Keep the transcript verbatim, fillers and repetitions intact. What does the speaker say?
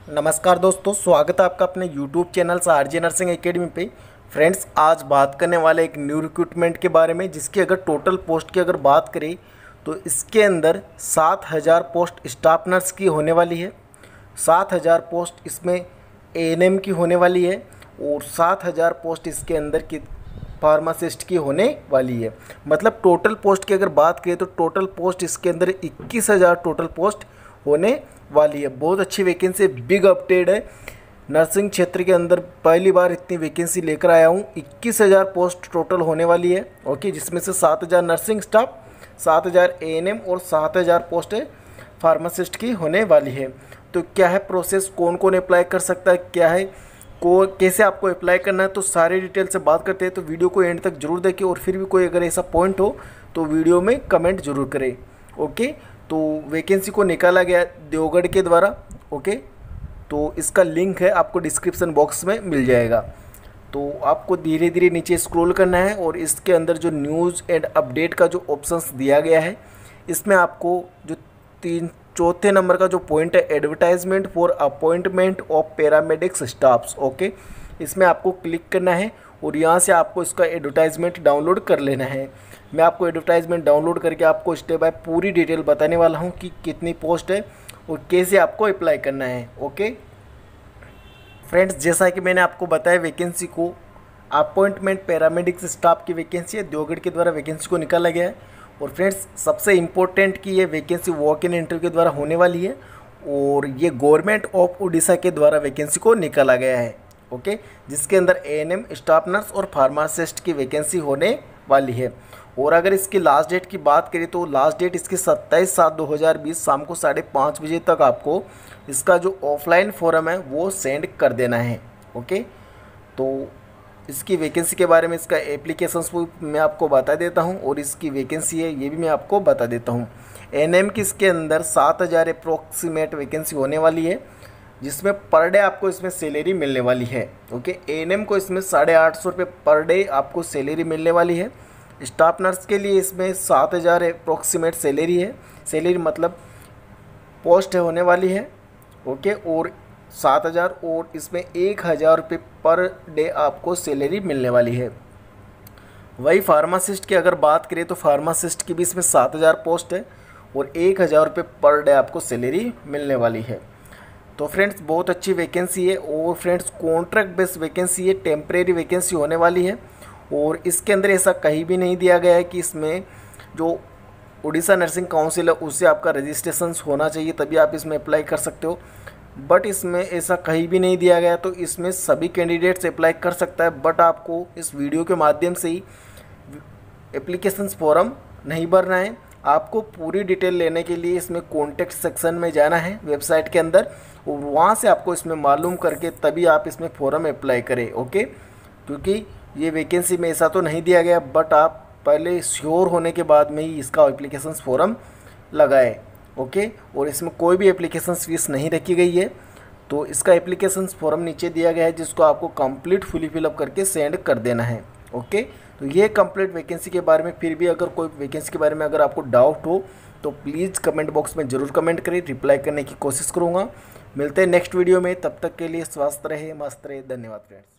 नमस्कार दोस्तों, स्वागत है आपका अपने यूट्यूब चैनल से आरजे नर्सिंग एकेडमी पे। फ्रेंड्स, आज बात करने वाले एक न्यू रिक्रूटमेंट के बारे में, जिसकी अगर टोटल पोस्ट की अगर बात करें तो इसके अंदर सात हज़ार पोस्ट स्टाफ नर्स की होने वाली है, सात हज़ार पोस्ट इसमें एएनएम की होने वाली है और सात हज़ार पोस्ट इसके अंदर की फार्मासिस्ट की होने वाली है। मतलब टोटल पोस्ट की अगर बात करें तो टोटल पोस्ट इसके अंदर इक्कीस हज़ार टोटल पोस्ट होने वाली है। बहुत अच्छी वैकेंसी, बिग अपडेट है। नर्सिंग क्षेत्र के अंदर पहली बार इतनी वैकेंसी लेकर आया हूँ। इक्कीस हज़ार पोस्ट टोटल होने वाली है, ओके, जिसमें से सात हज़ार नर्सिंग स्टाफ, सात हज़ार एएनएम और सात हज़ार पोस्ट फार्मासिस्ट की होने वाली है। तो क्या है प्रोसेस, कौन कौन अप्लाई कर सकता है, क्या है को कैसे आपको अप्लाई करना है, तो सारी डिटेल से बात करते हैं। तो वीडियो को एंड तक जरूर देखें और फिर भी कोई अगर ऐसा पॉइंट हो तो वीडियो में कमेंट जरूर करें, ओके। तो वैकेंसी को निकाला गया देवगढ़ के द्वारा, ओके। तो इसका लिंक है आपको डिस्क्रिप्शन बॉक्स में मिल जाएगा। तो आपको धीरे धीरे नीचे स्क्रॉल करना है और इसके अंदर जो न्यूज़ एंड अपडेट का जो ऑप्शंस दिया गया है, इसमें आपको जो तीन चौथे नंबर का जो पॉइंट है, advertisement for appointment of paramedics staffs, okay, इसमें आपको क्लिक करना है और यहाँ से आपको इसका एडवर्टाइजमेंट डाउनलोड कर लेना है। मैं आपको एडवर्टाइजमेंट डाउनलोड करके आपको स्टेप बाय पूरी डिटेल बताने वाला हूँ कि कितनी पोस्ट है और कैसे आपको अप्लाई करना है, ओके। फ्रेंड्स, जैसा कि मैंने आपको बताया, वैकेंसी को अपॉइंटमेंट पैरामेडिक्स स्टाफ की वैकेंसी है, देवगढ़ के द्वारा वैकेंसी को निकाला गया है। और फ्रेंड्स, सबसे इम्पोर्टेंट कि ये वैकेंसी वॉक इन इंटरव्यू के द्वारा होने वाली है और ये गवर्नमेंट ऑफ उड़ीसा के द्वारा वैकेंसी को निकाला गया है, ओके, जिसके अंदर एएनएम, स्टाफ नर्स और फार्मासिस्ट की वैकेंसी होने वाली है। और अगर इसकी लास्ट डेट की बात करें तो लास्ट डेट इसकी सत्ताईस सात दो हज़ार बीस शाम को साढ़े पाँच बजे तक आपको इसका जो ऑफलाइन फॉर्म है वो सेंड कर देना है, ओके। तो इसकी वैकेंसी के बारे में, इसका एप्लीकेशंस वो मैं आपको बता देता हूँ और इसकी वैकेंसी है ये भी मैं आपको बता देता हूँ। एएनएम की इसके अंदर सात हज़ार अप्रोक्सीमेट वैकेंसी होने वाली है, जिसमें पर डे आपको इसमें सैलरी मिलने वाली है, ओके। एएनएम को इसमें साढ़े आठ सौ रुपये पर डे आपको सैलरी मिलने वाली है। स्टाफ नर्स के लिए इसमें सात हज़ार अप्रोक्सीमेट सैलरी है, सैलरी मतलब पोस्ट है होने वाली है, ओके। और सात हज़ार और इसमें एक हज़ार रुपये पर डे आपको सैलरी मिलने वाली है। वही फार्मासिस्ट की अगर बात करें तो फार्मासिस्ट की भी इसमें सात हज़ार पोस्ट है और एक हज़ार रुपये पर डे आपको सैलरी मिलने वाली है। तो फ्रेंड्स, बहुत अच्छी वैकेंसी है और फ्रेंड्स कॉन्ट्रैक्ट बेस्ड वैकेंसी है, टेम्परेरी वैकेंसी होने वाली है। और इसके अंदर ऐसा कहीं भी नहीं दिया गया है कि इसमें जो उड़ीसा नर्सिंग काउंसिल है उससे आपका रजिस्ट्रेशन होना चाहिए तभी आप इसमें अप्लाई कर सकते हो, बट इसमें ऐसा कहीं भी नहीं दिया गया। तो इसमें सभी कैंडिडेट्स अप्लाई कर सकता है, बट आपको इस वीडियो के माध्यम से ही एप्लीकेशन फॉर्म नहीं भरना है। आपको पूरी डिटेल लेने के लिए इसमें कॉन्टैक्ट सेक्शन में जाना है वेबसाइट के अंदर और वहाँ से आपको इसमें मालूम करके तभी आप इसमें फॉर्म अप्लाई करें, ओके। क्योंकि ये वैकेंसी में ऐसा तो नहीं दिया गया, बट आप पहले श्योर होने के बाद में ही इसका एप्लीकेशन फॉर्म लगाए, ओके। और इसमें कोई भी एप्लीकेशन फीस नहीं रखी गई है। तो इसका एप्लीकेशन फॉर्म नीचे दिया गया है, जिसको आपको कंप्लीट फुली फिलअप करके सेंड कर देना है, ओके। तो ये कंप्लीट वैकेंसी के बारे में, फिर भी अगर कोई वैकेंसी के बारे में अगर आपको डाउट हो तो प्लीज़ कमेंट बॉक्स में ज़रूर कमेंट करें, रिप्लाई करने की कोशिश करूँगा। मिलते हैं नेक्स्ट वीडियो में, तब तक के लिए स्वस्थ रहे, मस्त रहे। धन्यवाद फ्रेंड्स।